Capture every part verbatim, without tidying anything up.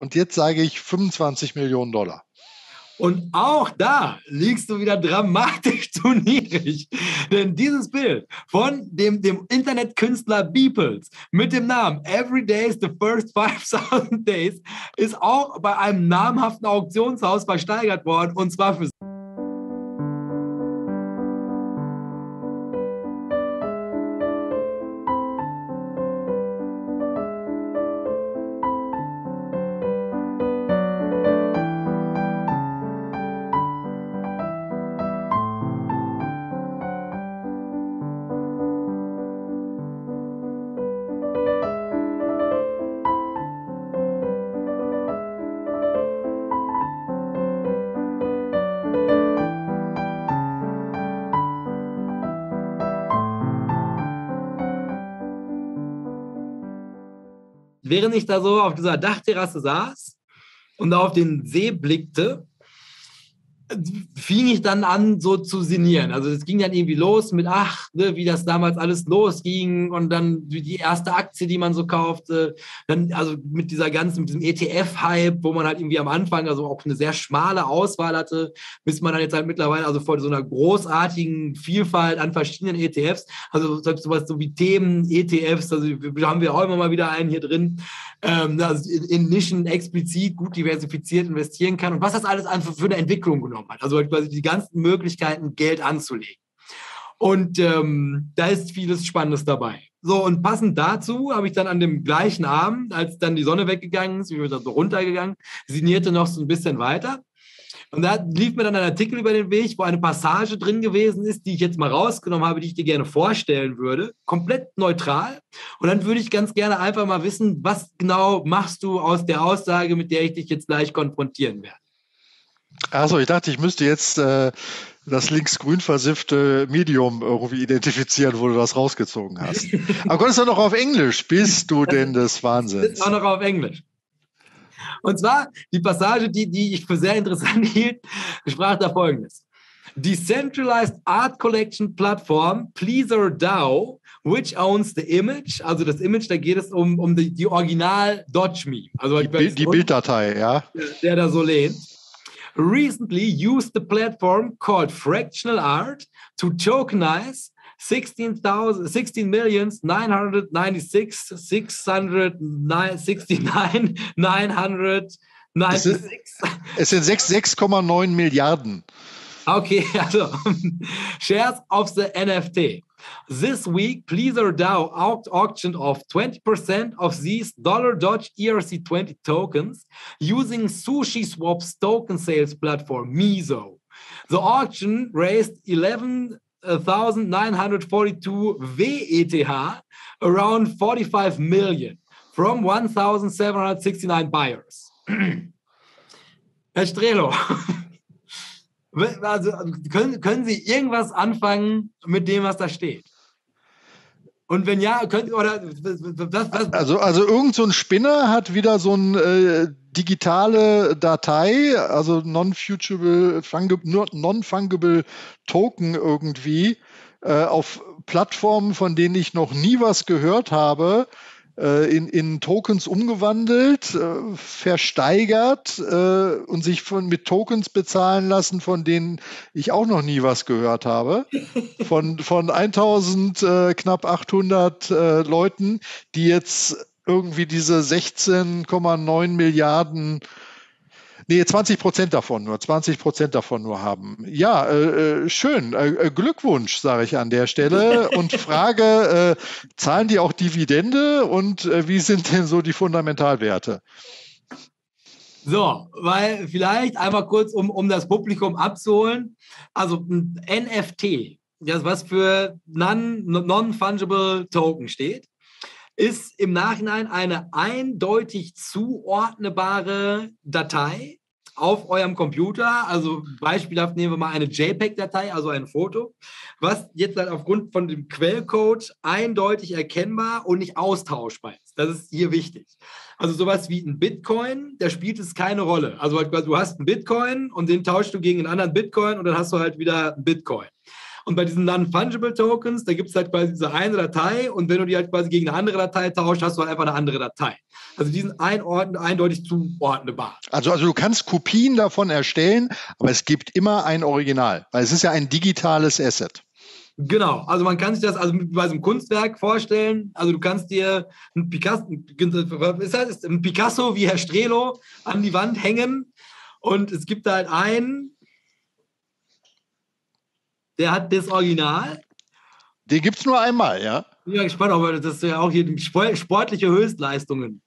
Und jetzt sage ich fünfundzwanzig Millionen Dollar. Und auch da liegst du wieder dramatisch zu niedrig. Denn dieses Bild von dem, dem Internetkünstler Beeples mit dem Namen Every Day is the First fünftausend Days ist auch bei einem namhaften Auktionshaus versteigert worden, und zwar für Während ich da so auf dieser Dachterrasse saß und auf den See blickte, fing ich dann an, so zu sinnieren. Also es ging dann irgendwie los mit, ach, ne, wie das damals alles losging, und dann die erste Aktie, die man so kaufte, dann also mit dieser ganzen, mit diesem E T F-Hype, wo man halt irgendwie am Anfang also auch eine sehr schmale Auswahl hatte, bis man dann jetzt halt mittlerweile also vor so einer großartigen Vielfalt an verschiedenen E T Fs, also sowas so wie Themen-E T Fs, also da haben wir auch immer mal wieder einen hier drin, ähm, also in, in Nischen explizit gut diversifiziert investieren kann, und was das alles einfach für eine Entwicklung genommen hat. Also quasi die ganzen Möglichkeiten, Geld anzulegen. Und ähm, da ist vieles Spannendes dabei. So, und passend dazu habe ich dann an dem gleichen Abend, als dann die Sonne weggegangen ist, bin ich dann so runtergegangen, sinnierte noch so ein bisschen weiter. Und da lief mir dann ein Artikel über den Weg, wo eine Passage drin gewesen ist, die ich jetzt mal rausgenommen habe, die ich dir gerne vorstellen würde. Komplett neutral. Und dann würde ich ganz gerne einfach mal wissen, was genau machst du aus der Aussage, mit der ich dich jetzt gleich konfrontieren werde. Achso, ich dachte, ich müsste jetzt äh, das linksgrün versiffte Medium irgendwie identifizieren, wo du das rausgezogen hast. Aber Gott, ist doch noch auf Englisch. Bist du denn des Wahnsinns? Ist auch noch auf Englisch. Und zwar die Passage, die, die ich für sehr interessant hielt, sprach da Folgendes. Decentralized Art Collection Platform Pleaser DAO, which owns the image, also das Image, da geht es um, um die, die Original Dodge-Meme. Also die, Bild, die Bilddatei, ja. Der, der da so lehnt. Recently used the platform called Fractional Art to tokenize sixteen million nine hundred ninety-six thousand six hundred sixty-nine thousand nine hundred ninety-six. Es sind sechs Komma neun Milliarden. Okay, also shares of the N F T. This week, Pleaser DAO auctioned off twenty percent of these Dollar Dodge E R C twenty tokens using SushiSwap's token sales platform, Miso. The auction raised eleven thousand nine hundred forty-two W E T H, around forty-five million, from one thousand seven hundred sixty-nine buyers. Herr Strelo, also können, können Sie irgendwas anfangen mit dem, was da steht? Und wenn ja, könnt oder was, was? Also, also irgend so ein Spinner hat wieder so eine äh, digitale Datei, also non-fungible, non-fungible Token irgendwie äh, auf Plattformen, von denen ich noch nie was gehört habe, äh, in, in Tokens umgewandelt, äh, versteigert äh, und sich von, mit Tokens bezahlen lassen, von denen ich auch noch nie was gehört habe. Von, von eintausend, äh, knapp achthundert äh, Leuten, die jetzt irgendwie diese sechzehn Komma neun Milliarden, nee, zwanzig Prozent davon nur, zwanzig Prozent davon nur haben. Ja, äh, schön, äh, Glückwunsch, sage ich an der Stelle, und frage, äh, zahlen die auch Dividende und äh, wie sind denn so die Fundamentalwerte? So, weil vielleicht einmal kurz, um, um das Publikum abzuholen, also ein N F T, das was für Non- Non-Fungible Token steht, ist im Nachhinein eine eindeutig zuordnebare Datei auf eurem Computer. Also beispielhaft nehmen wir mal eine JPEG-Datei, also ein Foto, was jetzt halt aufgrund von dem Quellcode eindeutig erkennbar und nicht austauschbar ist. Das ist hier wichtig. Also sowas wie ein Bitcoin, da spielt es keine Rolle. Also du hast einen Bitcoin und den tauschst du gegen einen anderen Bitcoin und dann hast du halt wieder einen Bitcoin. Und bei diesen Non-Fungible Tokens, da gibt es halt quasi diese eine Datei und wenn du die halt quasi gegen eine andere Datei tauscht, hast du halt einfach eine andere Datei. Also die sind einordn- eindeutig zuordnbar. Also, also du kannst Kopien davon erstellen, aber es gibt immer ein Original, weil es ist ja ein digitales Asset. Genau, also man kann sich das also bei so einem Kunstwerk vorstellen. Also du kannst dir ein Picasso, ist das ein Picasso wie Herr Strelo an die Wand hängen und es gibt da halt einen, der hat das Original. Den gibt es nur einmal, ja? Ich bin gespannt, aber das ist ja auch hier sportliche Höchstleistungen.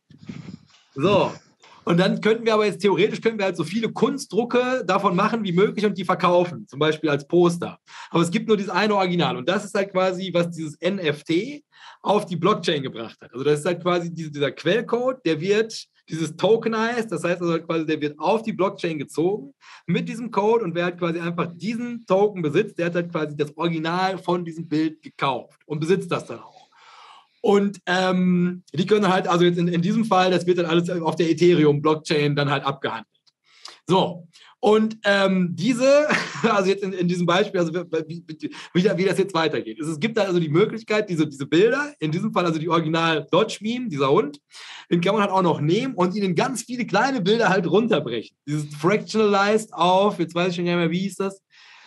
So. Und dann könnten wir aber jetzt theoretisch könnten wir halt so viele Kunstdrucke davon machen wie möglich und die verkaufen, zum Beispiel als Poster. Aber es gibt nur dieses eine Original und das ist halt quasi, was dieses N F T auf die Blockchain gebracht hat. Also das ist halt quasi diese, dieser Quellcode, der wird dieses tokenized, das heißt also halt quasi, der wird auf die Blockchain gezogen mit diesem Code und wer halt quasi einfach diesen Token besitzt, der hat halt quasi das Original von diesem Bild gekauft und besitzt das dann auch. Und ähm, die können halt, also jetzt in, in diesem Fall, das wird dann alles auf der Ethereum-Blockchain dann halt abgehandelt. So, und ähm, diese, also jetzt in, in diesem Beispiel, also wie, wie, wie das jetzt weitergeht. Es gibt da also die Möglichkeit, diese, diese Bilder, in diesem Fall also die Original Dodge-Meme, dieser Hund, den kann man halt auch noch nehmen und ihn in ganz viele kleine Bilder halt runterbrechen. Dieses Fractionalized auf, jetzt weiß ich schon gar nicht mehr, wie hieß das,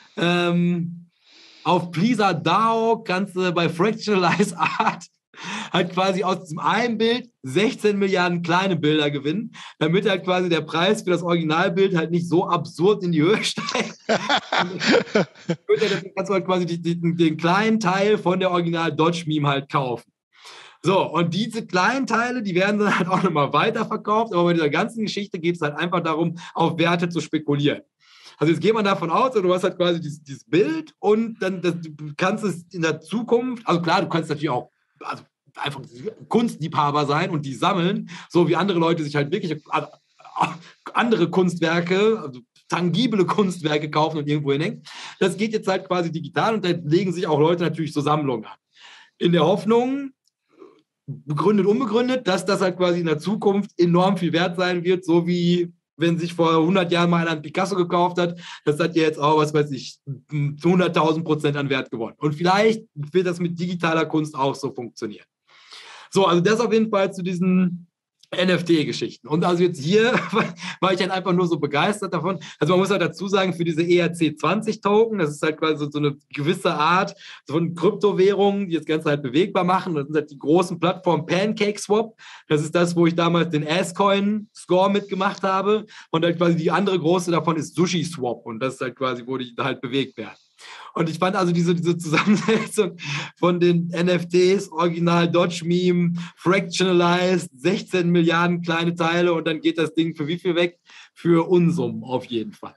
ähm, auf Pleaser DAO kannst du bei Fractionalized Art halt quasi aus diesem einen Bild sechzehn Milliarden kleine Bilder gewinnen, damit halt quasi der Preis für das Originalbild halt nicht so absurd in die Höhe steigt. Dann kannst du halt quasi die, die, den kleinen Teil von der Original Dodge-Meme halt kaufen. So, und diese kleinen Teile, die werden dann halt auch nochmal weiterverkauft, aber bei dieser ganzen Geschichte geht es halt einfach darum, auf Werte zu spekulieren. Also jetzt geht man davon aus, du hast halt quasi dieses, dieses Bild und dann das, du kannst es in der Zukunft, also klar, du kannst natürlich auch also einfach Kunstliebhaber sein und die sammeln, so wie andere Leute sich halt wirklich also andere Kunstwerke, also tangible Kunstwerke kaufen und irgendwo hinhängen. Das geht jetzt halt quasi digital und da legen sich auch Leute natürlich so Sammlungen an. In der Hoffnung, begründet, unbegründet, dass das halt quasi in der Zukunft enorm viel wert sein wird, so wie wenn sich vor hundert Jahren mal einer einen Picasso gekauft hat, das hat ja jetzt auch, was weiß ich, hunderttausend Prozent an Wert gewonnen. Und vielleicht wird das mit digitaler Kunst auch so funktionieren. So, also das auf jeden Fall zu diesen N F T-Geschichten. Und also jetzt hier war ich halt einfach nur so begeistert davon. Also man muss halt dazu sagen, für diese E R C zwanzig Token, das ist halt quasi so eine gewisse Art von Kryptowährungen, die das Ganze halt bewegbar machen. Das sind halt die großen Plattformen PancakeSwap. Das ist das, wo ich damals den Ascoin-Score mitgemacht habe. Und halt quasi die andere große davon ist SushiSwap. Und das ist halt quasi, wo die halt bewegt werden. Und ich fand also diese, diese Zusammensetzung von den N F Ts, Original Dodge Meme, Fractionalized, sechzehn Milliarden kleine Teile und dann geht das Ding für wie viel weg? Für Unsummen auf jeden Fall.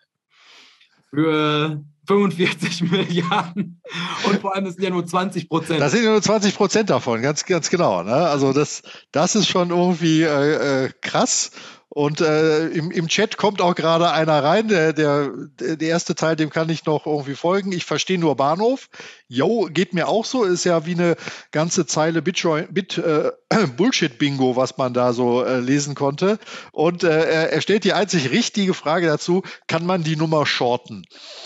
Für fünfundvierzig Milliarden und vor allem das sind ja nur zwanzig Prozent. Das sind ja nur zwanzig Prozent davon, ganz, ganz genau. Ne? Also das, das ist schon irgendwie äh, äh, krass. Und äh, im, im Chat kommt auch gerade einer rein, der, der, der erste Teil, dem kann ich noch irgendwie folgen. Ich verstehe nur Bahnhof. Jo, geht mir auch so. Ist ja wie eine ganze Zeile Bitcoin, Bit, äh, Bullshit-Bingo, was man da so äh, lesen konnte. Und äh, er stellt die einzig richtige Frage dazu, kann man die Nummer shorten?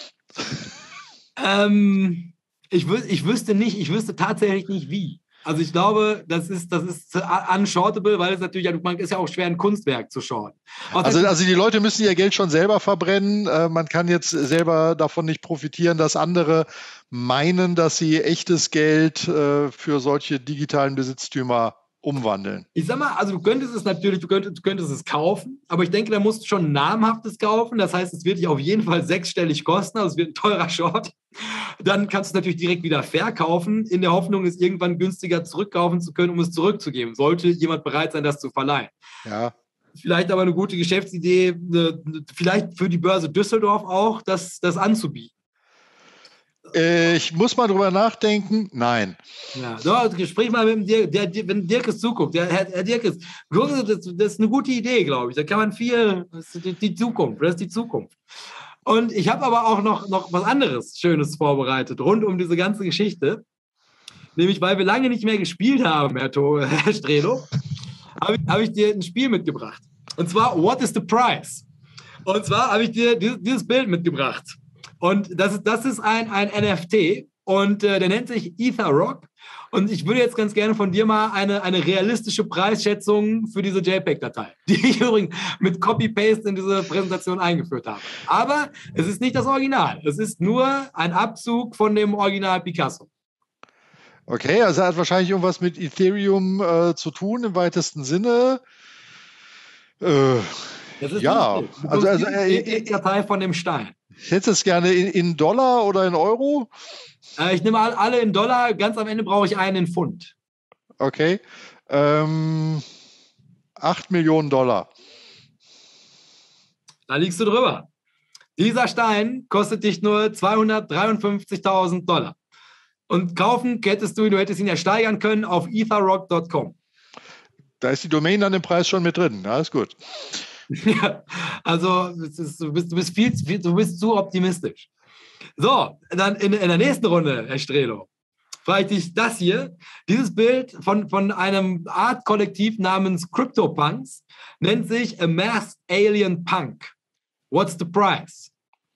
Ähm, ich, wü ich wüsste nicht, ich wüsste tatsächlich nicht wie. Also ich glaube, das ist, das ist unshortable, weil es natürlich, man ist ja auch schwer, ein Kunstwerk zu shorten. Also, also die Leute müssen ihr Geld schon selber verbrennen. Äh, man kann jetzt selber davon nicht profitieren, dass andere meinen, dass sie echtes Geld äh, für solche digitalen Besitztümer umwandeln. Ich sag mal, also du könntest es natürlich, du könntest, du könntest es kaufen, aber ich denke, da musst du schon ein namhaftes kaufen. Das heißt, es wird dich auf jeden Fall sechsstellig kosten, also es wird ein teurer Short. Dann kannst du es natürlich direkt wieder verkaufen, in der Hoffnung, es irgendwann günstiger zurückkaufen zu können, um es zurückzugeben. Sollte jemand bereit sein, das zu verleihen. Ja. Vielleicht aber eine gute Geschäftsidee, vielleicht für die Börse Düsseldorf auch, das, das anzubieten. Ich muss mal drüber nachdenken. Nein. Ja, so, sprich mal mit dem Dirk, der, der, wenn Dirk es zuguckt. Der, Herr, Herr Dirk ist, das, das ist eine gute Idee, glaube ich. Da kann man viel, das ist die, die Zukunft, das ist die Zukunft. Und ich habe aber auch noch, noch was anderes Schönes vorbereitet, rund um diese ganze Geschichte. Nämlich, weil wir lange nicht mehr gespielt haben, Herr, to, Herr Strelo, habe ich, hab ich dir ein Spiel mitgebracht. Und zwar, What is the Price? Und zwar habe ich dir dieses, dieses Bild mitgebracht. Und das ist, das ist ein, ein N F T. und äh, der nennt sich EtherRock. Und ich würde jetzt ganz gerne von dir mal eine, eine realistische Preisschätzung für diese JPEG-Datei, die ich übrigens mit Copy-Paste in diese Präsentation eingeführt habe. Aber es ist nicht das Original. Es ist nur ein Abzug von dem Original Picasso. Okay, also er hat wahrscheinlich irgendwas mit Ethereum äh, zu tun im weitesten Sinne. Äh, Das ist ja, du also, also die äh, JPEG-Datei von dem Stein. Hättest du es gerne in, in Dollar oder in Euro? Äh, ich nehme alle in Dollar. Ganz am Ende brauche ich einen in Pfund. Okay. Ähm, acht Millionen Dollar. Da liegst du drüber. Dieser Stein kostet dich nur zweihundertdreiundfünfzigtausend Dollar. Und kaufen hättest du, du hättest ihn ja steigern können auf etherrock Punkt com. Da ist die Domain dann im Preis schon mit drin. Alles gut. Ja, also ist, du, bist, du, bist viel, viel, du bist zu optimistisch. So, dann in, in der nächsten Runde, Herr Strelo, frage ich dich das hier. Dieses Bild von, von einem Art-Kollektiv namens CryptoPunks nennt sich A Masked Alien Punk. What's the price?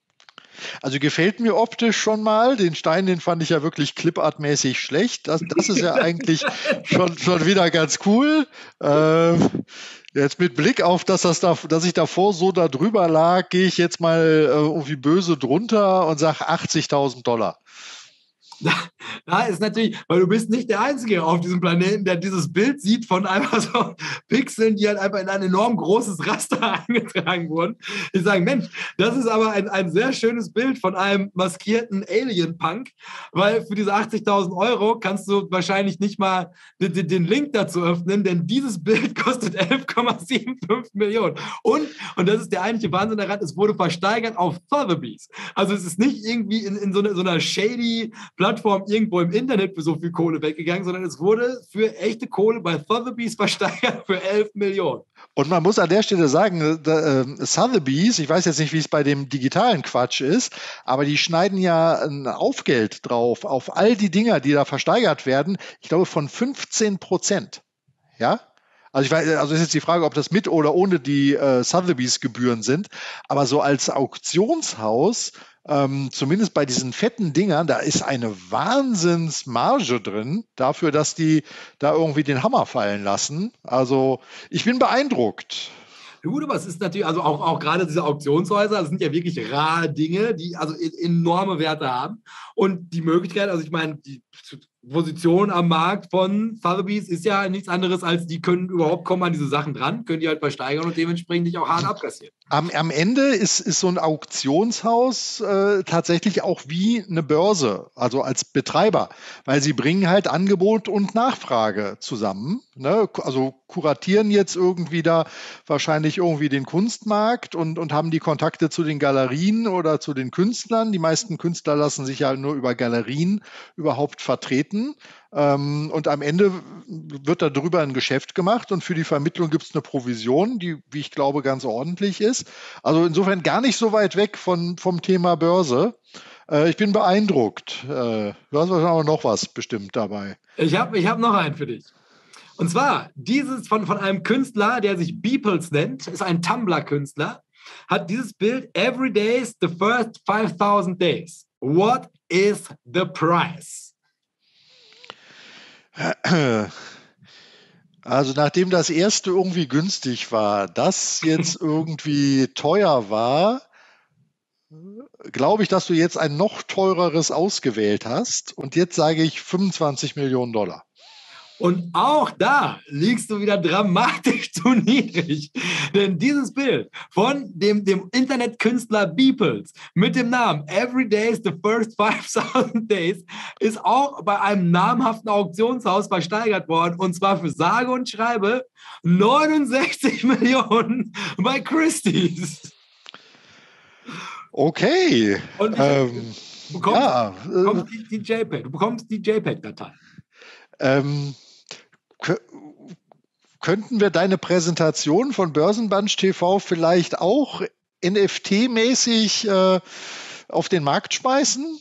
Also gefällt mir optisch schon mal. Den Stein, den fand ich ja wirklich clipartmäßig schlecht. Das, das ist ja eigentlich schon, schon wieder ganz cool. Ähm, jetzt mit Blick auf, dass, das da, dass ich davor so da drüber lag, gehe ich jetzt mal äh, irgendwie böse drunter und sage achtzigtausend Dollar. Da, da ist natürlich, weil du bist nicht der Einzige auf diesem Planeten, der dieses Bild sieht von einfach so Pixeln, die halt einfach in ein enorm großes Raster eingetragen wurden. Die sagen, Mensch, das ist aber ein, ein sehr schönes Bild von einem maskierten Alien-Punk, weil für diese achtzigtausend Euro kannst du wahrscheinlich nicht mal den, den Link dazu öffnen, denn dieses Bild kostet elf Komma fünfundsiebzig Millionen. Und, und das ist der eigentliche Wahnsinn daran, es wurde versteigert auf Sotheby's. Also es ist nicht irgendwie in, in so, eine, so einer shady Plattform irgendwo im Internet für so viel Kohle weggegangen, sondern es wurde für echte Kohle bei Sotheby's versteigert für elf Millionen. Und man muss an der Stelle sagen, da, äh, Sotheby's, ich weiß jetzt nicht, wie es bei dem digitalen Quatsch ist, aber die schneiden ja ein Aufgeld drauf auf all die Dinger, die da versteigert werden. Ich glaube von fünfzehn Prozent. Ja? Also ich weiß, also ist jetzt die Frage, ob das mit oder ohne die äh, Sotheby's-Gebühren sind. Aber so als Auktionshaus, ähm, zumindest bei diesen fetten Dingern, da ist eine Wahnsinnsmarge drin, dafür, dass die da irgendwie den Hammer fallen lassen. Also ich bin beeindruckt. Gut, aber es ist natürlich, also auch, auch gerade diese Auktionshäuser, das sind ja wirklich rare Dinge, die also enorme Werte haben. Und die Möglichkeit, also ich meine, die Position am Markt von Sotheby's ist ja nichts anderes, als die können überhaupt kommen an diese Sachen dran, können die halt versteigern und dementsprechend nicht auch hart abkassieren. Am, am Ende ist, ist so ein Auktionshaus äh, tatsächlich auch wie eine Börse, also als Betreiber, weil sie bringen halt Angebot und Nachfrage zusammen. Ne? Also kuratieren jetzt irgendwie da wahrscheinlich irgendwie den Kunstmarkt und, und haben die Kontakte zu den Galerien oder zu den Künstlern. Die meisten Künstler lassen sich ja nur über Galerien überhaupt vertreten. Ähm, und am Ende wird darüber ein Geschäft gemacht und für die Vermittlung gibt es eine Provision, die, wie ich glaube, ganz ordentlich ist. Also insofern gar nicht so weit weg von, vom Thema Börse. Äh, ich bin beeindruckt. Äh, du hast aber noch was bestimmt dabei. Ich habe ich hab noch einen für dich. Und zwar dieses von, von einem Künstler, der sich Beeples nennt, ist ein Tumblr-Künstler, hat dieses Bild Every Day is the first five thousand days. What is the price? Also nachdem das erste irgendwie günstig war, das jetzt irgendwie teuer war, glaube ich, dass du jetzt ein noch teureres ausgewählt hast. Und jetzt sage ich fünfundzwanzig Millionen Dollar. Und auch da liegst du wieder dramatisch zu niedrig. Denn dieses Bild von dem, dem Internetkünstler Beeples mit dem Namen Every Day is the first five thousand days ist auch bei einem namhaften Auktionshaus versteigert worden. Und zwar für sage und schreibe neunundsechzig Millionen bei Christie's. Okay. Und ich, ähm, du bekommst, ja, du bekommst die, die JPEG, du bekommst die JPEG-Datei. Ähm, könnten wir deine Präsentation von Börsenbunch T V vielleicht auch N F T-mäßig äh, auf den Markt schmeißen?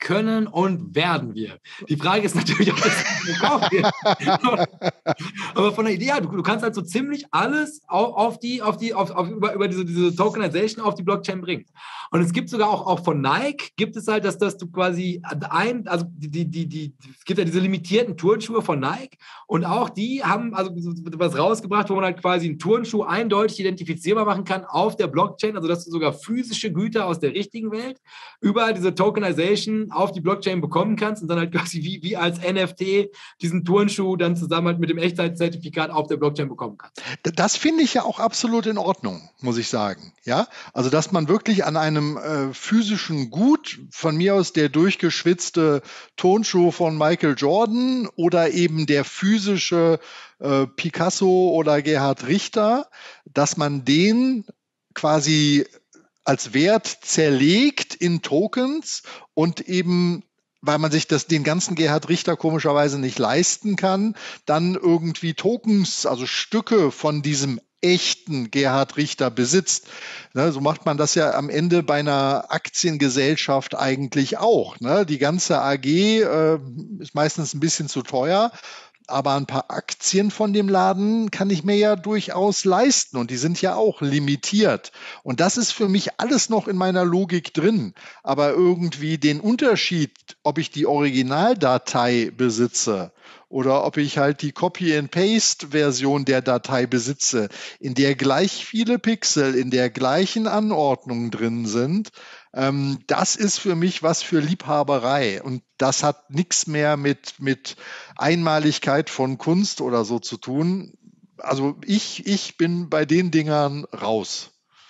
können und werden wir. Die Frage ist natürlich, ob das gekauft wird. Aber von der Idee her, du, du kannst halt so ziemlich alles auf, auf die, auf die, auf, auf, über, über diese, diese Tokenization auf die Blockchain bringen. Und es gibt sogar auch, auch von Nike, gibt es halt, dass, dass du quasi ein, also die, die, die, die, es gibt ja diese limitierten Turnschuhe von Nike und auch die haben also was rausgebracht, wo man halt quasi einen Turnschuh eindeutig identifizierbar machen kann auf der Blockchain, also dass du sogar physische Güter aus der richtigen Welt über diese Tokenization auf die Blockchain bekommen kannst und dann halt quasi wie, wie als N F T diesen Turnschuh dann zusammen halt mit dem Echtheitszertifikat auf der Blockchain bekommen kannst. Das finde ich ja auch absolut in Ordnung, muss ich sagen. Ja, also dass man wirklich an einem äh, physischen Gut, von mir aus der durchgeschwitzte Turnschuh von Michael Jordan oder eben der physische äh, Picasso oder Gerhard Richter, dass man den quasi als Wert zerlegt in Tokens und eben, weil man sich das, den ganzen Gerhard Richter komischerweise nicht leisten kann, dann irgendwie Tokens, also Stücke von diesem echten Gerhard Richter besitzt. Ne, so macht man das ja am Ende bei einer Aktiengesellschaft eigentlich auch. Ne? Die ganze A G äh, ist meistens ein bisschen zu teuer. Aber ein paar Aktien von dem Laden kann ich mir ja durchaus leisten und die sind ja auch limitiert. Und das ist für mich alles noch in meiner Logik drin. Aber irgendwie den Unterschied, ob ich die Originaldatei besitze oder ob ich halt die Copy-and-Paste-Version der Datei besitze, in der gleich viele Pixel in der gleichen Anordnung drin sind, ähm, das ist für mich was für Liebhaberei. Und das hat nichts mehr mit, mit Einmaligkeit von Kunst oder so zu tun. Also ich, ich bin bei den Dingern raus.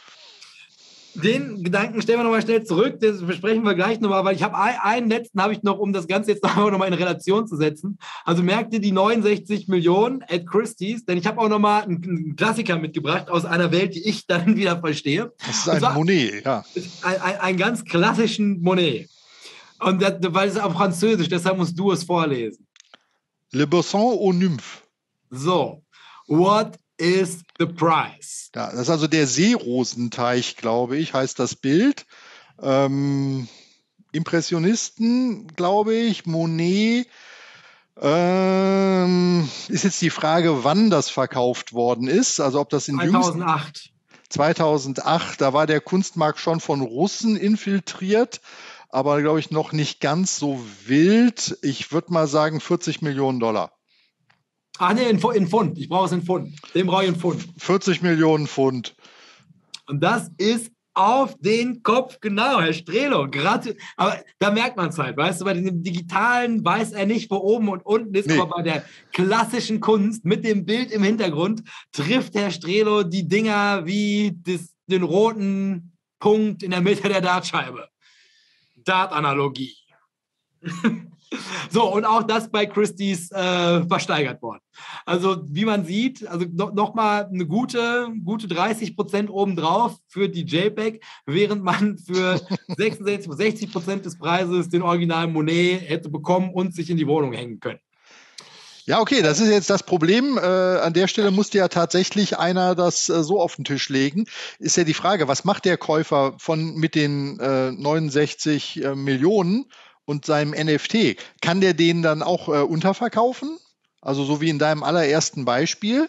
Den Gedanken stellen wir nochmal schnell zurück, das besprechen wir gleich nochmal, weil ich habe ein, einen letzten habe ich noch, um das Ganze jetzt nochmal in Relation zu setzen. Also merkt ihr die neunundsechzig Millionen at Christie's, denn ich habe auch nochmal einen Klassiker mitgebracht aus einer Welt, die ich dann wieder verstehe. Das ist ein zwar, Monet, ja. Ein, ein, ein ganz klassischen Monet. Und das, weil es auf Französisch, deshalb musst du es vorlesen. Le Besson aux Nymphes. So, what is the price? Ja, das ist also der Seerosenteich, glaube ich, heißt das Bild. Ähm, Impressionisten, glaube ich, Monet. Ähm, ist jetzt die Frage, wann das verkauft worden ist. Also ob das in zweitausendacht. zweitausendacht, da war der Kunstmarkt schon von Russen infiltriert, aber glaube ich noch nicht ganz so wild. Ich würde mal sagen vierzig Millionen Dollar. Ach nee, in, in Pfund. Ich brauche es in Pfund. Den brauche ich in Pfund. vierzig Millionen Pfund. Und das ist auf den Kopf, genau, Herr Strelo. Gratu aber da merkt man es halt, weißt du, bei dem Digitalen weiß er nicht, wo oben und unten ist, nee. Aber bei der klassischen Kunst mit dem Bild im Hintergrund trifft Herr Strelo die Dinger wie das, den roten Punkt in der Mitte der Dartscheibe. Dart-Analogie. So, und auch das bei Christie's äh, versteigert worden. Also, wie man sieht, also no, nochmal eine gute, gute dreißig Prozent obendrauf für die JPEG, während man für sechsundsechzig, sechzig Prozent des Preises den originalen Monet hätte bekommen und sich in die Wohnung hängen können. Ja, okay, das ist jetzt das Problem. Äh, an der Stelle musste ja tatsächlich einer das äh, so auf den Tisch legen. Ist ja die Frage, was macht der Käufer von mit den äh, neunundsechzig äh, Millionen und seinem N F T? Kann der den dann auch äh, unterverkaufen? Also so wie in deinem allerersten Beispiel?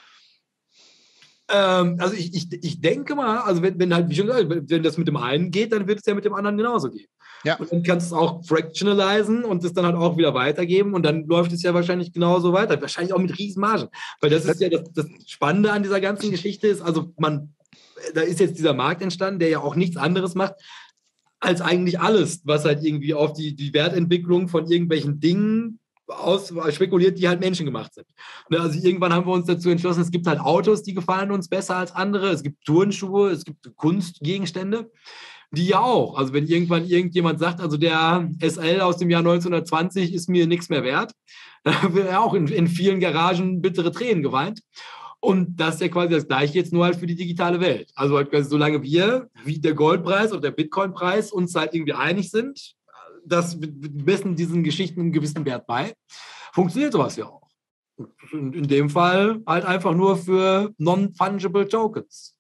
Ähm, also ich, ich, ich denke mal, also wenn, wenn halt, wie schon gesagt, wenn das mit dem einen geht, dann wird es ja mit dem anderen genauso gehen. Ja. Und dann kannst du es auch fractionalisen und es dann halt auch wieder weitergeben und dann läuft es ja wahrscheinlich genauso weiter. Wahrscheinlich auch mit Riesenmargen. Weil das ist ja das, das Spannende an dieser ganzen Geschichte ist, also man, da ist jetzt dieser Markt entstanden, der ja auch nichts anderes macht, als eigentlich alles, was halt irgendwie auf die, die Wertentwicklung von irgendwelchen Dingen aus, spekuliert, die halt menschengemacht sind. Also irgendwann haben wir uns dazu entschlossen, es gibt halt Autos, die gefallen uns besser als andere, es gibt Turnschuhe, es gibt Kunstgegenstände, die ja auch. Also wenn irgendwann irgendjemand sagt, also der S L aus dem Jahr neunzehnhundertzwanzig ist mir nichts mehr wert, dann wird er auch in, in vielen Garagen bittere Tränen geweint. Und das ist ja quasi das Gleiche jetzt nur halt für die digitale Welt. Also halt quasi solange wir, wie der Goldpreis oder der Bitcoin-Preis, uns halt irgendwie einig sind, das messen diesen Geschichten einen gewissen Wert bei, funktioniert sowas ja auch. Und in dem Fall halt einfach nur für non-fungible Tokens.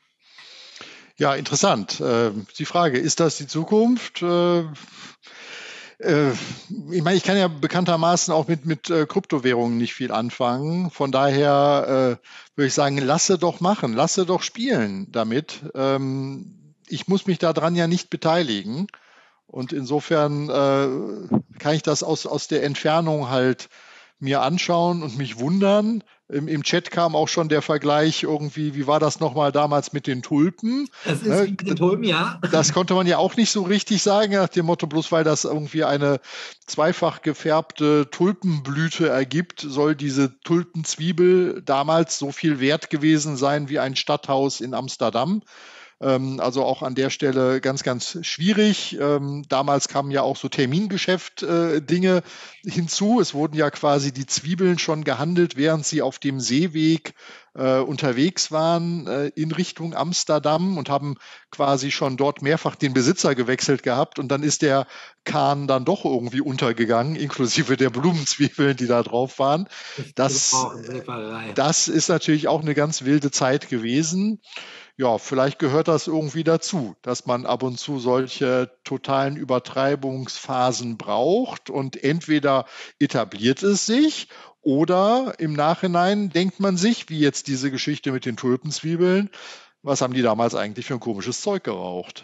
Ja, interessant. Äh, die Frage, ist das die Zukunft? Äh, Äh, ich meine, ich kann ja bekanntermaßen auch mit, mit äh, Kryptowährungen nicht viel anfangen. Von daher äh, würde ich sagen, lasse doch machen, lasse doch spielen damit. Ähm, ich muss mich daran ja nicht beteiligen. Und insofern äh, kann ich das aus, aus der Entfernung halt mir anschauen und mich wundern. Im, Im Chat kam auch schon der Vergleich irgendwie, wie war das nochmal damals mit den Tulpen? Es ist Ne? wie mit den Tulpen, ja. Das konnte man ja auch nicht so richtig sagen, nach dem Motto, bloß weil das irgendwie eine zweifach gefärbte Tulpenblüte ergibt, soll diese Tulpenzwiebel damals so viel wert gewesen sein wie ein Stadthaus in Amsterdam. Ähm, also auch an der Stelle ganz, ganz schwierig. Ähm, damals kamen ja auch so Termingeschäft-Dinge äh, hinzu. Es wurden ja quasi die Zwiebeln schon gehandelt, während sie auf dem Seeweg äh, unterwegs waren äh, in Richtung Amsterdam und haben quasi schon dort mehrfach den Besitzer gewechselt gehabt. Und dann ist der Kahn dann doch irgendwie untergegangen, inklusive der Blumenzwiebeln, die da drauf waren. Das, das ist natürlich auch eine ganz wilde Zeit gewesen. Ja, vielleicht gehört das irgendwie dazu, dass man ab und zu solche totalen Übertreibungsphasen braucht und entweder etabliert es sich oder im Nachhinein denkt man sich, wie jetzt diese Geschichte mit den Tulpenzwiebeln, was haben die damals eigentlich für ein komisches Zeug geraucht?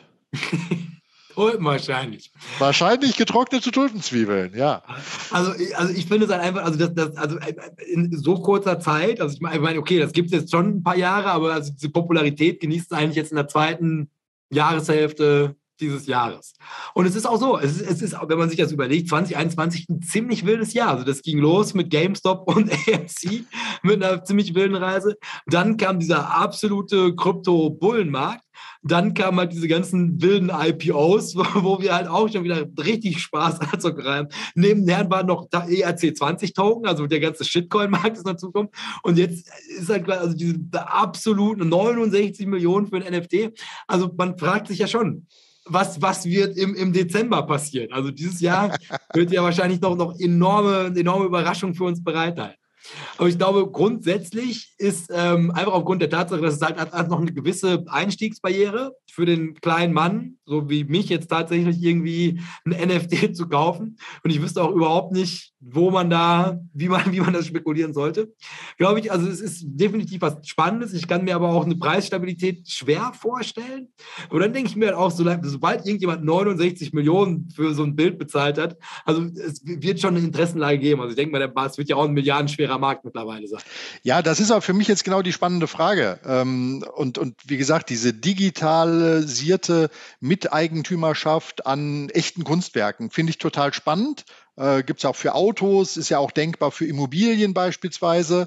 Tulpen wahrscheinlich. Wahrscheinlich getrocknete Tulpenzwiebeln, ja. Also, also ich finde es halt einfach, also, das, das, also in so kurzer Zeit, also ich meine, okay, das gibt es jetzt schon ein paar Jahre, aber also diese Popularität genießt es eigentlich jetzt in der zweiten Jahreshälfte dieses Jahres. Und es ist auch so, es ist, es ist, wenn man sich das überlegt, zwanzig einundzwanzig ein ziemlich wildes Jahr. Also das ging los mit GameStop und A M C mit einer ziemlich wilden Reise. Dann kam dieser absolute Krypto-Bullenmarkt. Dann kamen halt diese ganzen wilden I P Os, wo, wo wir halt auch schon wieder richtig Spaß an Zockereien. Nebenher waren noch E R C zwanzig Token, also der ganze Shitcoin-Markt ist dazugekommen. Und jetzt ist halt also diese absoluten neunundsechzig Millionen für ein N F T. Also man fragt sich ja schon, was, was wird im, im Dezember passieren? Also dieses Jahr wird ja wahrscheinlich noch, noch enorme, enorme Überraschungen für uns bereithalten. Aber ich glaube, grundsätzlich ist ähm, einfach aufgrund der Tatsache, dass es halt hat noch eine gewisse Einstiegsbarriere für den kleinen Mann, so wie mich jetzt tatsächlich irgendwie ein N F T zu kaufen. Und ich wüsste auch überhaupt nicht, wo man da, wie man, wie man das spekulieren sollte. Glaube ich, also es ist definitiv was Spannendes. Ich kann mir aber auch eine Preisstabilität schwer vorstellen. Und dann denke ich mir halt auch, sobald irgendjemand neunundsechzig Millionen für so ein Bild bezahlt hat, also es wird schon eine Interessenlage geben. Also ich denke mal, es wird ja auch ein milliardenschwerer Markt mittlerweile sein. Ja, das ist aber für mich jetzt genau die spannende Frage. Und, und wie gesagt, diese digitalisierte Miteigentümerschaft an echten Kunstwerken finde ich total spannend. Äh, Gibt es auch für Autos, ist ja auch denkbar für Immobilien beispielsweise.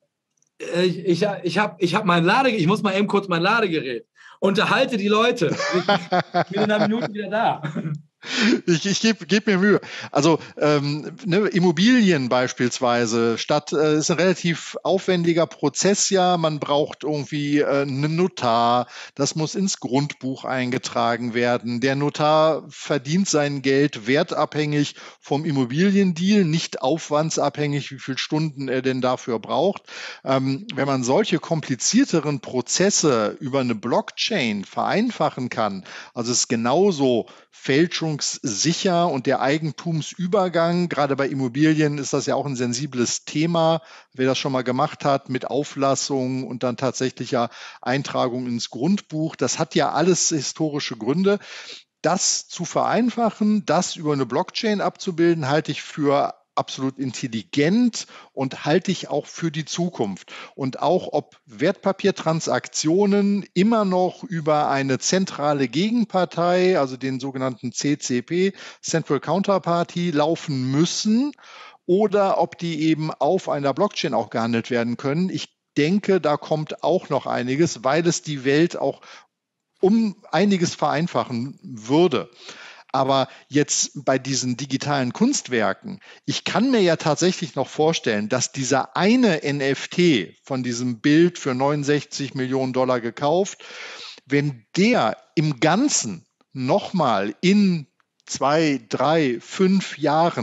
Ich, ich, ich habe ich hab mein Lade, ich muss mal eben kurz mein Ladegerät. Unterhalte die Leute. Ich bin in einer Minute wieder da. Ich, ich gebe geb mir Mühe. Also ähm, ne, Immobilien beispielsweise, statt äh, ist ein relativ aufwendiger Prozess ja, man braucht irgendwie äh, einen Notar, das muss ins Grundbuch eingetragen werden. Der Notar verdient sein Geld wertabhängig vom Immobiliendeal, nicht aufwandsabhängig, wie viele Stunden er denn dafür braucht. Ähm, wenn man solche komplizierteren Prozesse über eine Blockchain vereinfachen kann, also es ist genauso fälschungssicher und der Eigentumsübergang, gerade bei Immobilien ist das ja auch ein sensibles Thema, wer das schon mal gemacht hat mit Auflassung und dann tatsächlicher Eintragung ins Grundbuch, das hat ja alles historische Gründe. Das zu vereinfachen, das über eine Blockchain abzubilden, halte ich für absolut intelligent und halte ich auch für die Zukunft. Und auch ob Wertpapiertransaktionen immer noch über eine zentrale Gegenpartei, also den sogenannten C C P, Central Counterparty, laufen müssen oder ob die eben auf einer Blockchain auch gehandelt werden können. Ich denke, da kommt auch noch einiges, weil es die Welt auch um einiges vereinfachen würde. Aber jetzt bei diesen digitalen Kunstwerken, ich kann mir ja tatsächlich noch vorstellen, dass dieser eine N F T von diesem Bild für neunundsechzig Millionen Dollar gekauft, wenn der im Ganzen nochmal in zwei, drei, fünf Jahren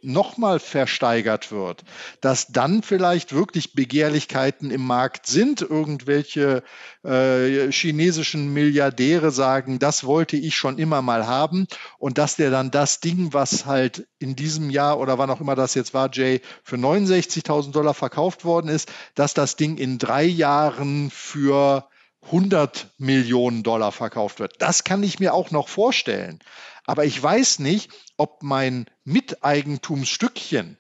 nochmal versteigert wird, dass dann vielleicht wirklich Begehrlichkeiten im Markt sind, irgendwelche äh, chinesischen Milliardäre sagen, das wollte ich schon immer mal haben und dass der dann das Ding, was halt in diesem Jahr oder wann auch immer das jetzt war, Jay, für neunundsechzigtausend Dollar verkauft worden ist, dass das Ding in drei Jahren für hundert Millionen Dollar verkauft wird. Das kann ich mir auch noch vorstellen. Aber ich weiß nicht, ob mein Miteigentumsstückchen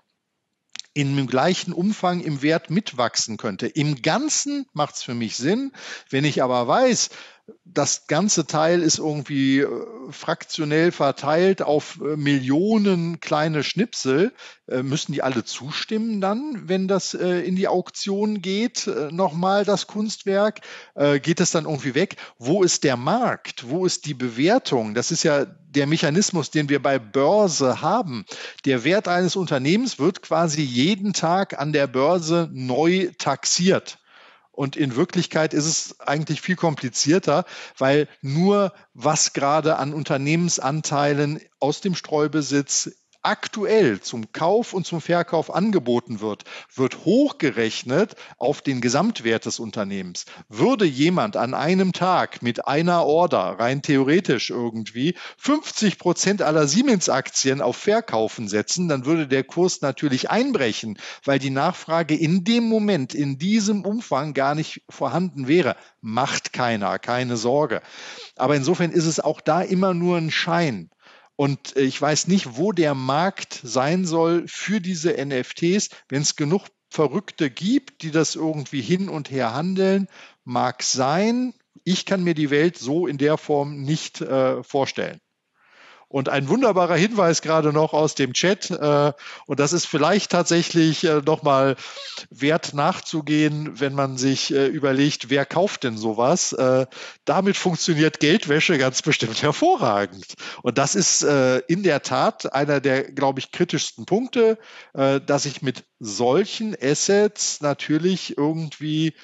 in dem gleichen Umfang im Wert mitwachsen könnte. Im Ganzen macht es für mich Sinn. Wenn ich aber weiß, das ganze Teil ist irgendwie äh, fraktionell verteilt auf äh, Millionen kleine Schnipsel, äh, müssen die alle zustimmen dann, wenn das äh, in die Auktion geht, äh, nochmal das Kunstwerk? Äh, geht es dann irgendwie weg? Wo ist der Markt? Wo ist die Bewertung? Das ist ja der Mechanismus, den wir bei Börse haben. Der Wert eines Unternehmens wird quasi jeden Tag an der Börse neu taxiert. Und in Wirklichkeit ist es eigentlich viel komplizierter, weil nur was gerade an Unternehmensanteilen aus dem Streubesitz aktuell zum Kauf und zum Verkauf angeboten wird, wird hochgerechnet auf den Gesamtwert des Unternehmens. Würde jemand an einem Tag mit einer Order rein theoretisch irgendwie fünfzig Prozent aller Siemens-Aktien auf Verkaufen setzen, dann würde der Kurs natürlich einbrechen, weil die Nachfrage in dem Moment, in diesem Umfang gar nicht vorhanden wäre. Macht keiner, keine Sorge. Aber insofern ist es auch da immer nur ein Schein. Und ich weiß nicht, wo der Markt sein soll für diese N F Ts. Wenn es genug Verrückte gibt, die das irgendwie hin und her handeln, mag sein. Ich kann mir die Welt so in der Form nicht äh, vorstellen. Und ein wunderbarer Hinweis gerade noch aus dem Chat, äh, und das ist vielleicht tatsächlich äh, nochmal wert nachzugehen, wenn man sich äh, überlegt, wer kauft denn sowas? Äh, damit funktioniert Geldwäsche ganz bestimmt hervorragend. Und das ist äh, in der Tat einer der, glaube ich, kritischsten Punkte, äh, dass ich mit solchen Assets natürlich irgendwie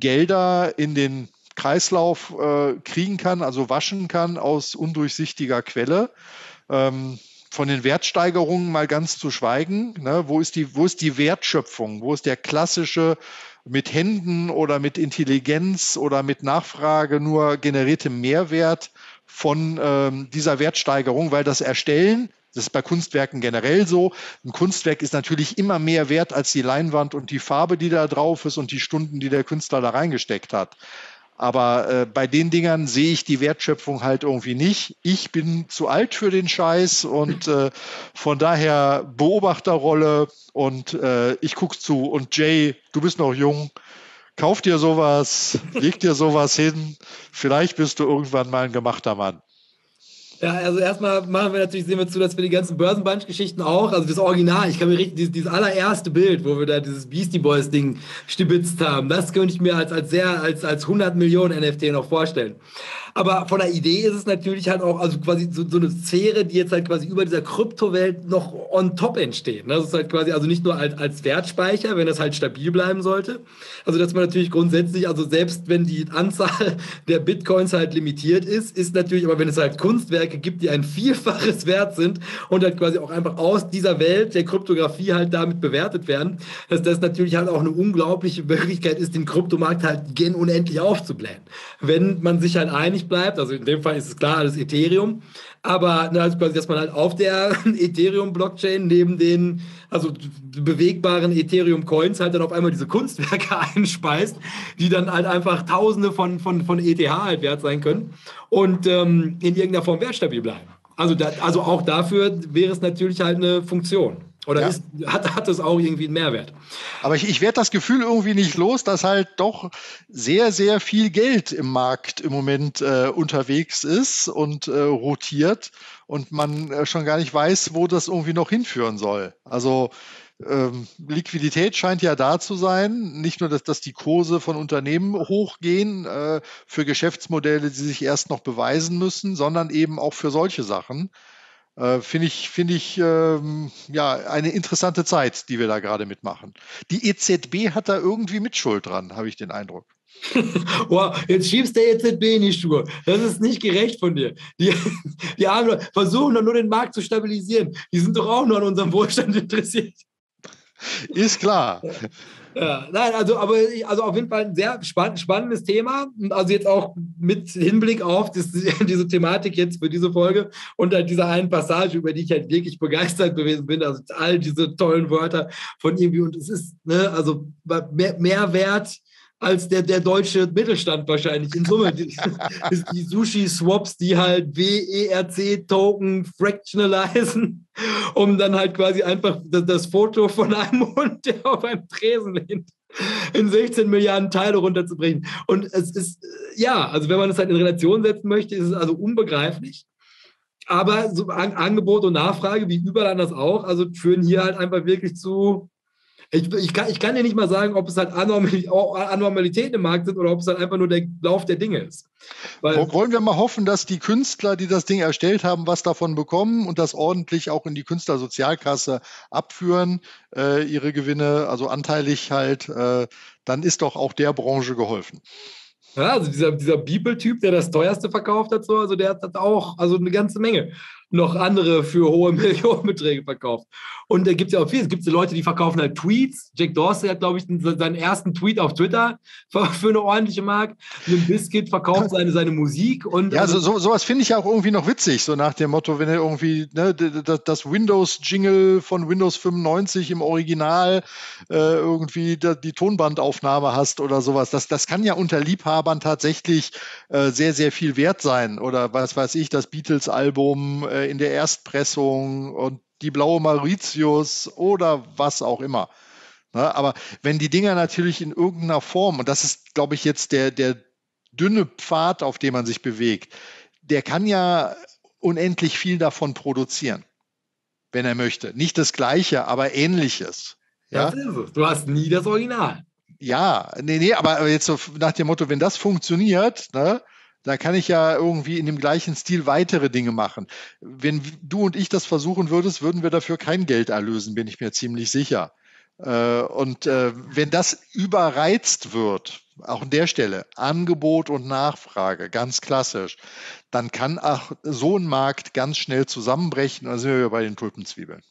Gelder in den Kreislauf äh, kriegen kann, also waschen kann aus undurchsichtiger Quelle. Ähm, von den Wertsteigerungen mal ganz zu schweigen. Ne? Wo ist die, wo ist die Wertschöpfung? Wo ist der klassische mit Händen oder mit Intelligenz oder mit Nachfrage nur generierte Mehrwert von ähm, dieser Wertsteigerung? Weil das Erstellen, das ist bei Kunstwerken generell so, ein Kunstwerk ist natürlich immer mehr wert als die Leinwand und die Farbe, die da drauf ist und die Stunden, die der Künstler da reingesteckt hat. Aber äh, bei den Dingern sehe ich die Wertschöpfung halt irgendwie nicht. Ich bin zu alt für den Scheiß und äh, von daher Beobachterrolle und äh, ich guck's zu. Und Jay, du bist noch jung, kauf dir sowas, leg dir sowas hin. Vielleicht bist du irgendwann mal ein gemachter Mann. Ja, also erstmal machen wir natürlich, sehen wir zu, dass wir die ganzen Börsenbunch-Geschichten auch, also das Original, ich kann mir richtig, dieses, dieses allererste Bild, wo wir da dieses Beastie Boys-Ding stibitzt haben, das könnte ich mir als, als sehr, als, als hundert Millionen N F T noch vorstellen. Aber von der Idee ist es natürlich halt auch, also quasi so, so eine Sphäre, die jetzt halt quasi über dieser Kryptowelt noch on top entsteht. Das ist halt quasi also nicht nur als, als Wertspeicher, wenn das halt stabil bleiben sollte. Also dass man natürlich grundsätzlich, also selbst wenn die Anzahl der Bitcoins halt limitiert ist, ist natürlich, aber wenn es halt Kunstwerke gibt, die ein Vielfaches wert sind und halt quasi auch einfach aus dieser Welt der Kryptographie halt damit bewertet werden, dass das natürlich halt auch eine unglaubliche Möglichkeit ist, den Kryptomarkt halt gen unendlich aufzublähen. Wenn man sich halt einig bleibt, also in dem Fall ist es klar, alles Ethereum, aber ne, also quasi, dass man halt auf der Ethereum-Blockchain neben den also bewegbaren Ethereum-Coins halt dann auf einmal diese Kunstwerke einspeist, die dann halt einfach Tausende von, von, von E T H halt wert sein können und ähm, in irgendeiner Form wertstabil bleiben. Also, da, also auch dafür wäre es natürlich halt eine Funktion. Oder Ja. ist, hat, hat es auch irgendwie einen Mehrwert? Aber ich, ich werde das Gefühl irgendwie nicht los, dass halt doch sehr, sehr viel Geld im Markt im Moment äh, unterwegs ist und äh, rotiert und man äh, schon gar nicht weiß, wo das irgendwie noch hinführen soll. Also ähm, Liquidität scheint ja da zu sein. Nicht nur, dass, dass die Kurse von Unternehmen hochgehen äh, für Geschäftsmodelle, die sich erst noch beweisen müssen, sondern eben auch für solche Sachen. Äh, finde ich, finde ich ähm, ja, eine interessante Zeit, die wir da gerade mitmachen. Die E Z B hat da irgendwie Mitschuld dran, habe ich den Eindruck. Wow, jetzt schiebst der E Z B in die Schuhe. Das ist nicht gerecht von dir. Die, die haben, versuchen doch nur den Markt zu stabilisieren. Die sind doch auch nur an unserem Wohlstand interessiert. Ist klar. Ja, nein, also, aber also auf jeden Fall ein sehr spann spannendes Thema. Und also jetzt auch mit Hinblick auf das, diese Thematik jetzt für diese Folge und halt dieser einen Passage, über die ich halt wirklich begeistert gewesen bin. Also all diese tollen Wörter von irgendwie, und es ist, ne, also mehr, mehr wert als der, der deutsche Mittelstand wahrscheinlich in Summe. Die, ist die Sushi-Swaps, die halt W E R C-Token fractionalisen, um dann halt quasi einfach das, das Foto von einem Hund, der auf einem Tresen lehnt, in sechzehn Milliarden Teile runterzubringen. Und es ist, ja, also wenn man es halt in Relation setzen möchte, ist es also unbegreiflich. Aber so An Angebot und Nachfrage, wie überall anders auch, also führen hier halt einfach wirklich zu... Ich, ich, kann, ich kann dir nicht mal sagen, ob es halt Anormalitäten im Markt sind oder ob es halt einfach nur der Lauf der Dinge ist. Weil, wollen wir mal hoffen, dass die Künstler, die das Ding erstellt haben, was davon bekommen und das ordentlich auch in die Künstlersozialkasse abführen, äh, ihre Gewinne, also anteilig halt, äh, dann ist doch auch der Branche geholfen. Ja, also dieser, dieser Beeple-Typ, der das teuerste verkauft hat, so, also der hat auch also eine ganze Menge noch andere für hohe Millionenbeträge verkauft. Und da gibt es ja auch viel. Es gibt so Leute, die verkaufen halt Tweets. Jack Dorsey hat, glaube ich, seinen ersten Tweet auf Twitter für, für eine ordentliche Mark. Limp Bizkit verkauft seine, seine Musik. Und ja, also, so, so, sowas finde ich ja auch irgendwie noch witzig, so nach dem Motto, wenn er irgendwie ne, das, das Windows-Jingle von Windows fünfundneunzig im Original äh, irgendwie da, die Tonbandaufnahme hast oder sowas. Das, das kann ja unter Liebhabern tatsächlich äh, sehr, sehr viel wert sein. Oder was weiß ich, das Beatles-Album äh, in der Erstpressung und die blaue Mauritius oder was auch immer. Na, aber wenn die Dinger natürlich in irgendeiner Form, und das ist, glaube ich, jetzt der, der dünne Pfad, auf dem man sich bewegt, der kann ja unendlich viel davon produzieren, wenn er möchte. Nicht das Gleiche, aber Ähnliches. Das Ja? ist es. Du hast nie das Original. Ja, nee, nee, aber jetzt so nach dem Motto, wenn das funktioniert, ne, da kann ich ja irgendwie in dem gleichen Stil weitere Dinge machen. Wenn du und ich das versuchen würdest, würden wir dafür kein Geld erlösen, bin ich mir ziemlich sicher. Äh, und äh, wenn das überreizt wird, auch an der Stelle, Angebot und Nachfrage, ganz klassisch, dann kann auch so ein Markt ganz schnell zusammenbrechen. Da sind wir bei den Tulpenzwiebeln.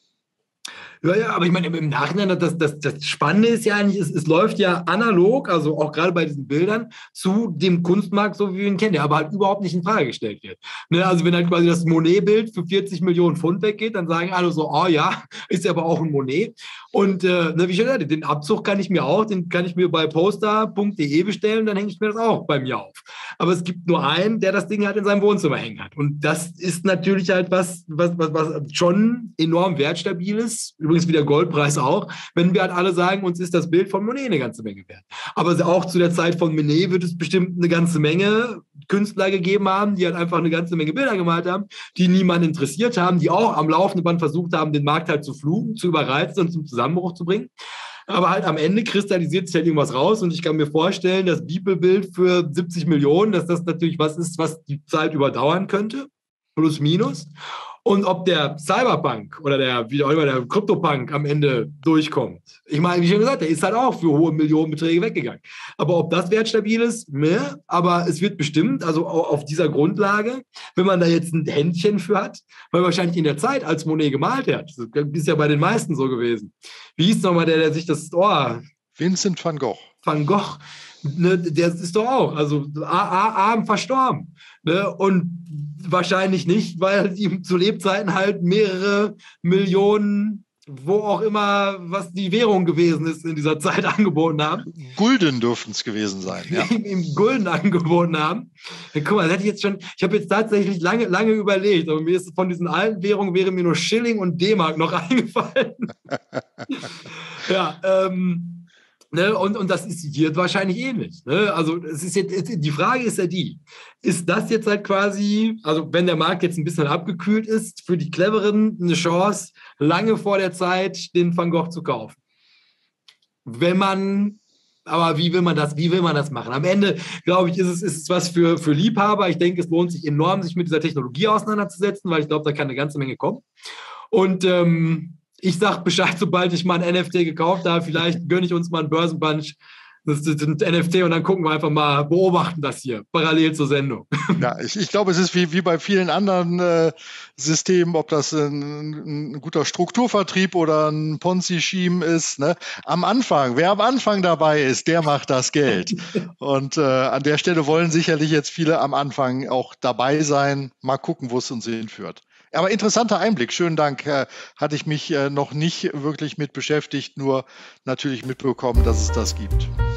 Ja, ja, aber ich meine, im Nachhinein, das, das, das Spannende ist ja eigentlich, es, es läuft ja analog, also auch gerade bei diesen Bildern, zu dem Kunstmarkt, so wie wir ihn kennen, der aber halt überhaupt nicht in Frage gestellt wird. Ne, also wenn halt quasi das Monet-Bild für vierzig Millionen Pfund weggeht, dann sagen alle so, oh ja, ist ja aber auch ein Monet. Und äh, ne, wie schon gesagt, den Abzug kann ich mir auch, den kann ich mir bei poster punkt de bestellen, dann hänge ich mir das auch bei mir auf. Aber es gibt nur einen, der das Ding halt in seinem Wohnzimmer hängen hat. Und das ist natürlich halt was, was, was, was schon enorm wertstabil ist. Übrigens wie der Goldpreis auch, wenn wir halt alle sagen, uns ist das Bild von Monet eine ganze Menge wert. Aber auch zu der Zeit von Monet wird es bestimmt eine ganze Menge Künstler gegeben haben, die halt einfach eine ganze Menge Bilder gemalt haben, die niemanden interessiert haben, die auch am laufenden Band versucht haben, den Markt halt zu fluchen, zu überreizen und zum Zusammenbruch zu bringen. Aber halt am Ende kristallisiert sich halt irgendwas raus und ich kann mir vorstellen, das Beeple-Bild für siebzig Millionen, dass das natürlich was ist, was die Zeit überdauern könnte, plus minus. Und ob der Cyberpunk oder der, wie auch immer, der Kryptopunk am Ende durchkommt. Ich meine, wie schon gesagt, der ist halt auch für hohe Millionenbeträge weggegangen. Aber ob das wertstabil ist, ne, aber es wird bestimmt, also auf dieser Grundlage, wenn man da jetzt ein Händchen für hat, weil wahrscheinlich in der Zeit, als Monet gemalt hat, das ist ja bei den meisten so gewesen. Wie hieß nochmal der, der sich das, oh, Vincent van Gogh. Van Gogh, ne, der ist doch auch, also arm verstorben. Ne, und wahrscheinlich nicht, weil ihm zu Lebzeiten halt mehrere Millionen, wo auch immer, was die Währung gewesen ist, in dieser Zeit angeboten haben. Gulden dürften es gewesen sein, ja. Ihm Gulden angeboten haben. Ja, guck mal, das hätte ich jetzt schon, ich habe jetzt tatsächlich lange, lange überlegt, aber mir ist von diesen alten Währungen wäre mir nur Schilling und D-Mark noch eingefallen. Ja, ähm, Ne, und, und das ist hier wahrscheinlich ähnlich. Ne? Also es ist jetzt, die Frage ist ja die, ist das jetzt halt quasi, also wenn der Markt jetzt ein bisschen abgekühlt ist, für die Cleveren eine Chance, lange vor der Zeit den Van Gogh zu kaufen? Wenn man, aber wie will man das, wie will man das machen? Am Ende, glaube ich, ist es, ist es was für, für Liebhaber. Ich denke, es lohnt sich enorm, sich mit dieser Technologie auseinanderzusetzen, weil ich glaube, da kann eine ganze Menge kommen. Und ähm, ich sage Bescheid, sobald ich mal ein N F T gekauft habe. Vielleicht gönne ich uns mal einen Börsenpunch Das ist ein N F T und dann gucken wir einfach mal, beobachten das hier, parallel zur Sendung. Ja, ich, ich glaube, es ist wie, wie bei vielen anderen äh, Systemen, ob das ein, ein guter Strukturvertrieb oder ein Ponzi-Scheme ist. Ne? Am Anfang, wer am Anfang dabei ist, der macht das Geld. Und äh, an der Stelle wollen sicherlich jetzt viele am Anfang auch dabei sein. Mal gucken, wo es uns hinführt. Aber interessanter Einblick, schönen Dank. Äh, hatte ich mich äh, noch nicht wirklich mit beschäftigt, nur natürlich mitbekommen, dass es das gibt.